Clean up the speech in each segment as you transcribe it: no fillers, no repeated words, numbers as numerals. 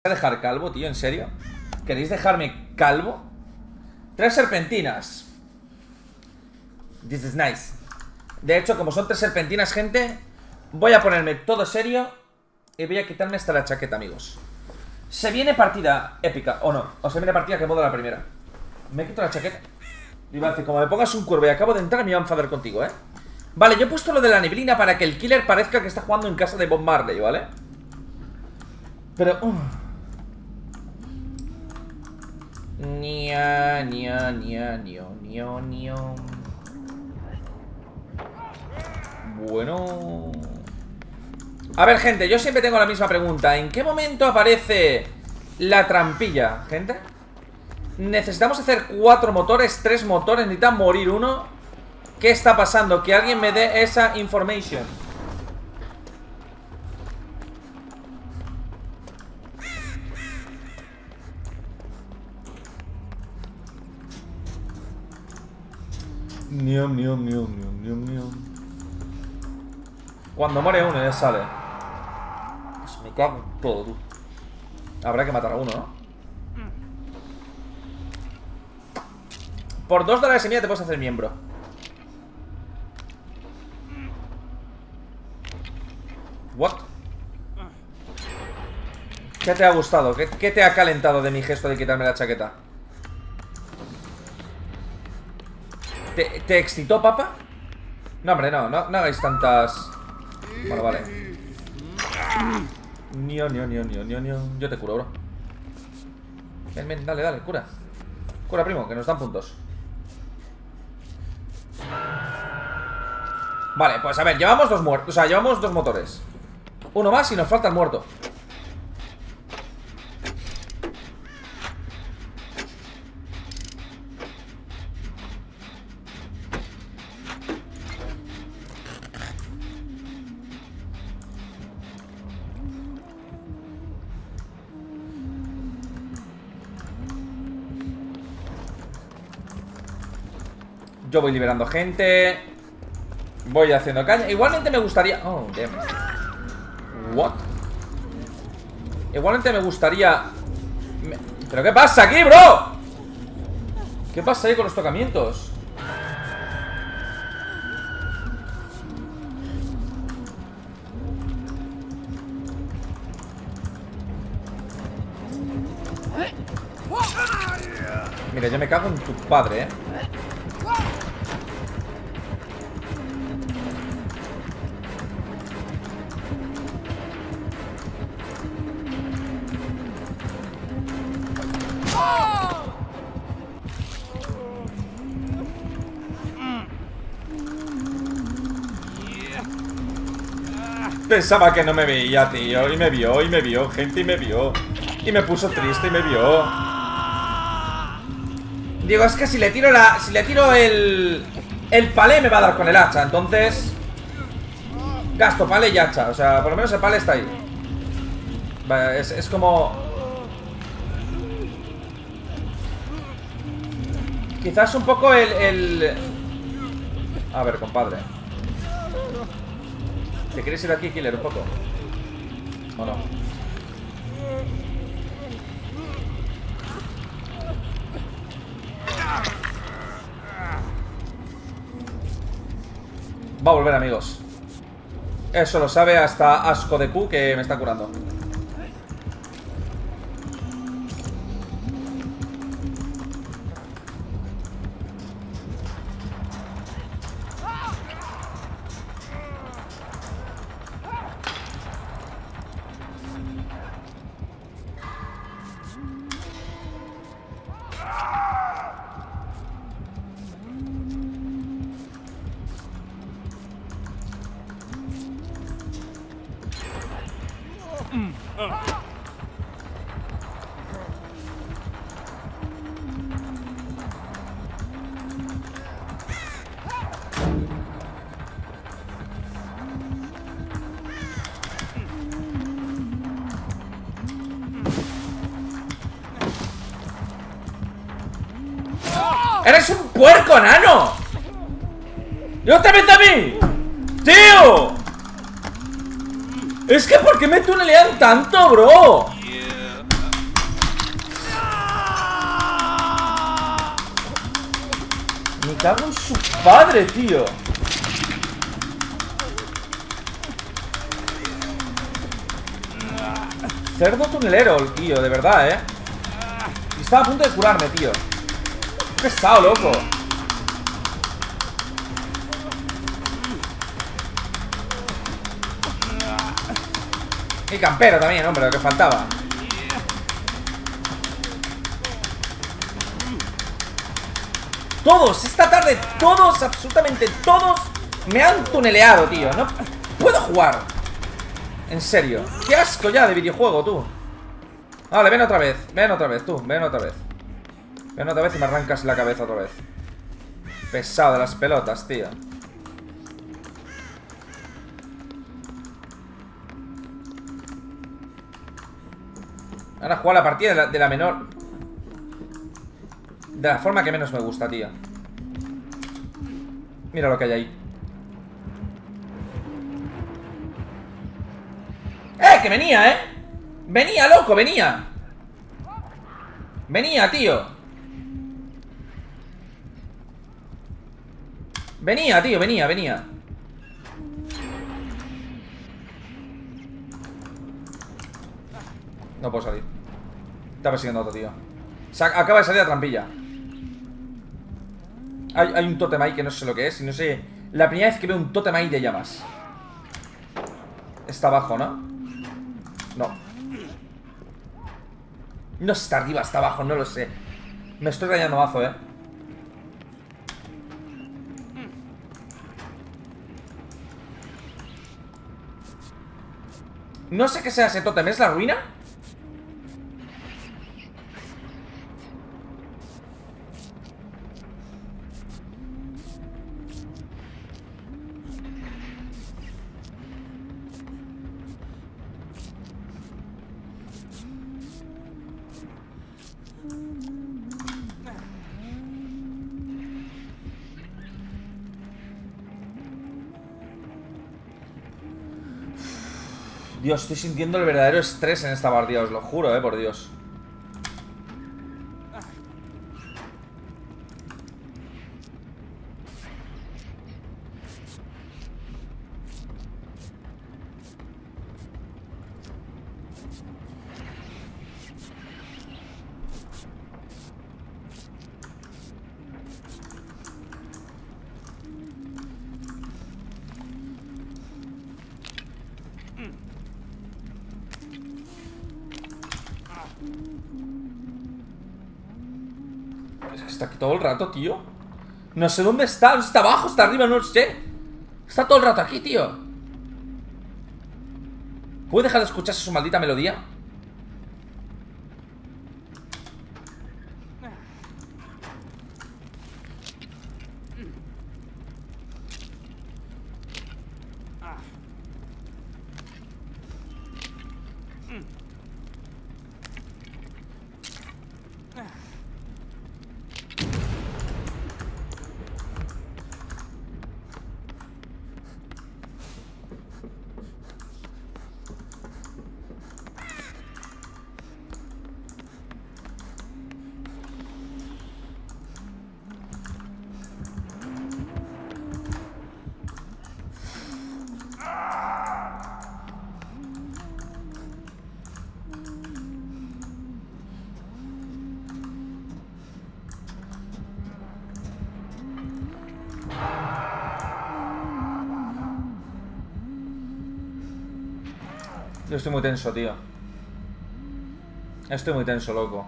dejar calvo, tío? ¿En serio? ¿Queréis dejarme calvo? 3 serpentinas. This is nice. De hecho, como son 3 serpentinas, gente, voy a ponerme todo serio y voy a quitarme hasta la chaqueta, amigos. Se viene partida épica, o no. O se viene partida que modo la primera. Me quito la chaqueta. Iba a decir, como me pongas un cuervo y acabo de entrar, me iba a enfadar contigo, ¿eh? Vale, yo he puesto lo de la neblina para que el killer parezca que está jugando en casa de Bob Marley, ¿vale? Pero... Nia, nia, nia, nio, nio, nio. Bueno... A ver, gente, yo siempre tengo la misma pregunta. ¿En qué momento aparece la trampilla, gente? Necesitamos hacer 4 motores, 3 motores. Necesita morir uno. ¿Qué está pasando? Que alguien me dé esa information. Niom, niom, niom, niom, niom, niom. Cuando muere uno ya sale. Pues me cago en todo, tú. Habrá que matar a uno, ¿no? Por $2 y medio te puedes hacer miembro. What? ¿Qué te ha gustado? ¿Qué te ha calentado de mi gesto de quitarme la chaqueta? ¿Te excitó, papá? No, hombre, no hagáis tantas... Bueno, vale. Nio. Yo te curo, bro. Ven, dale, cura. Cura, primo, que nos dan puntos. Vale, pues a ver, llevamos 2 muertos. O sea, llevamos 2 motores. Uno más y nos falta el muerto. Yo voy liberando gente. Voy haciendo caña. Igualmente me gustaría... Oh, damn. What? Igualmente me gustaría... ¿Pero qué pasa aquí, bro? ¿Qué pasa ahí con los tocamientos? Mira, yo me cago en tu padre, ¿eh? Pensaba que no me veía, tío. Y me vio, gente, y me vio. Y me puso triste y me vio. Digo, es que si le tiro el palé me va a dar con el hacha. Entonces gasto palé y hacha. O sea, por lo menos el palé está ahí. Vale, es como... Quizás un poco el... A ver, compadre. ¿Te quieres ir de aquí, killer, un poco? ¿O no? Va a volver, amigos. Eso lo sabe hasta Asco de Q, que me está curando. ¡Eres un puerco, nano! ¡Y otra vez a mí! ¡Tío! Es que ¿por qué me tunelean tanto, bro? cago en su padre, tío. Cerdo tunelero, el tío, de verdad, Y estaba a punto de curarme, tío. Qué pesado, loco. Y campero también, hombre, lo que faltaba. Todos, esta tarde, todos, absolutamente todos me han tuneleado, tío. No puedo jugar. En serio. Qué asco ya de videojuego, tú. Vale, ven otra vez, tú, ven otra vez. Ven otra vez y me arrancas la cabeza otra vez. Pesado de las pelotas, tío. Ahora jugar la partida de la menor... De la forma que menos me gusta, tío. Mira lo que hay ahí. Que venía, venía, loco, venía. Venía, tío. Venía, tío, venía. No puedo salir. Está persiguiendo a otro, tío. Acaba de salir la trampilla. Hay un tótem ahí que no sé lo que es. Y no sé. La primera vez que veo un tótem ahí de llamas. Está abajo, ¿no? No. No está arriba, está abajo, no lo sé. Me estoy rayando mazo, No sé qué sea ese tótem, ¿es la ruina? Dios, estoy sintiendo el verdadero estrés en esta partida, os lo juro, por Dios. Es que está aquí todo el rato, tío. No sé dónde está, está abajo, está arriba, no lo sé. Está todo el rato aquí, tío. ¿Puede dejar de escucharse su maldita melodía? Yo estoy muy tenso, tío. Estoy muy tenso, loco.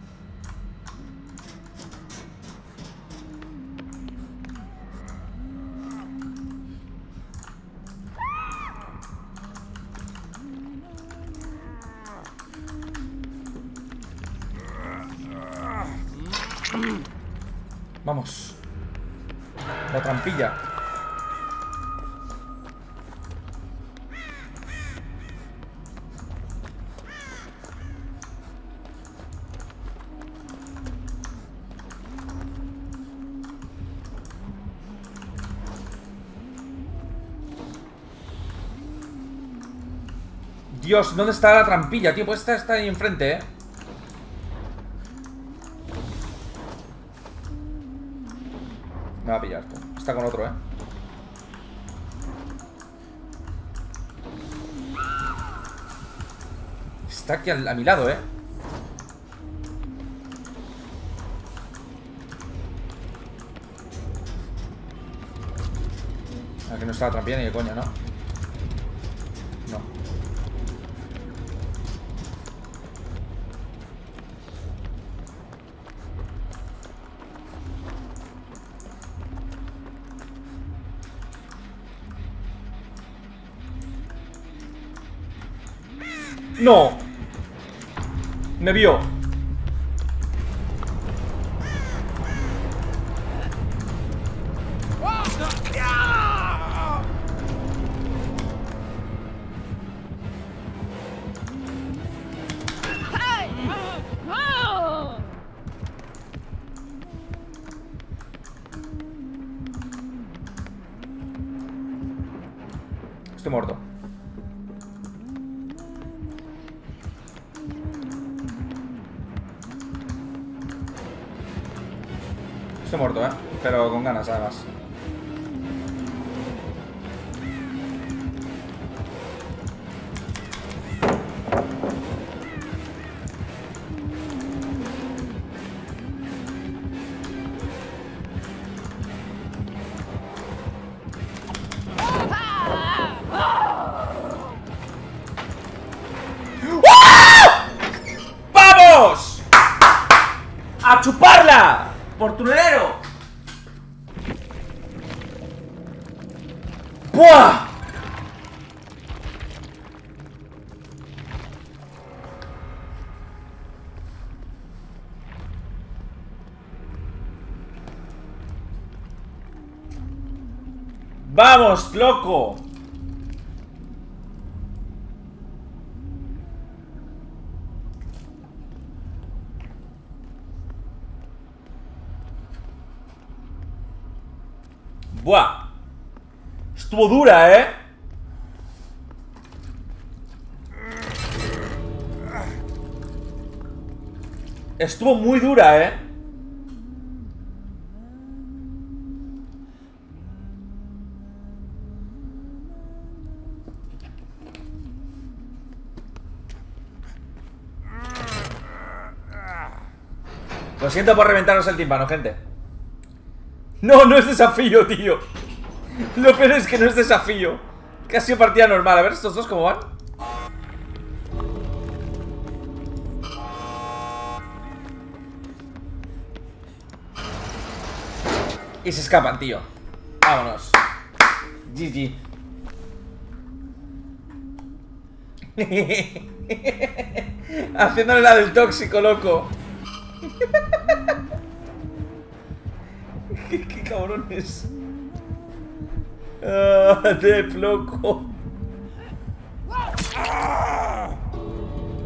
Vamos. La trampilla. Dios, ¿dónde está la trampilla, tío? Pues está ahí enfrente, Me va a pillar, tú. Está con otro, Está aquí a mi lado, Aquí no está la trampilla ni de coña, ¿no? No. ¡No! Me vio. Estoy muerto. Estoy muerto, pero con ganas, además. ¡Vamos! ¡A chuparla! ¡Por tunelero! ¡Buah! ¡Vamos, loco! ¡Buah! Estuvo dura, Estuvo muy dura, Lo siento por reventaros el tímpano, gente. No, no es desafío, tío. Lo peor es que no es desafío. Que ha sido partida normal. A ver estos dos cómo van. Y se escapan, tío. Vámonos. GG. Haciéndole la del tóxico, loco. ¿Qué cabrones? Dep, loco.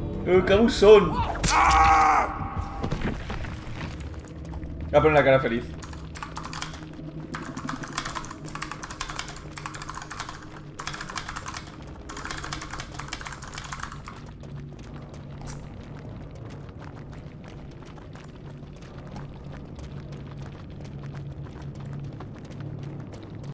Cabuzón. Voy a poner la cara feliz.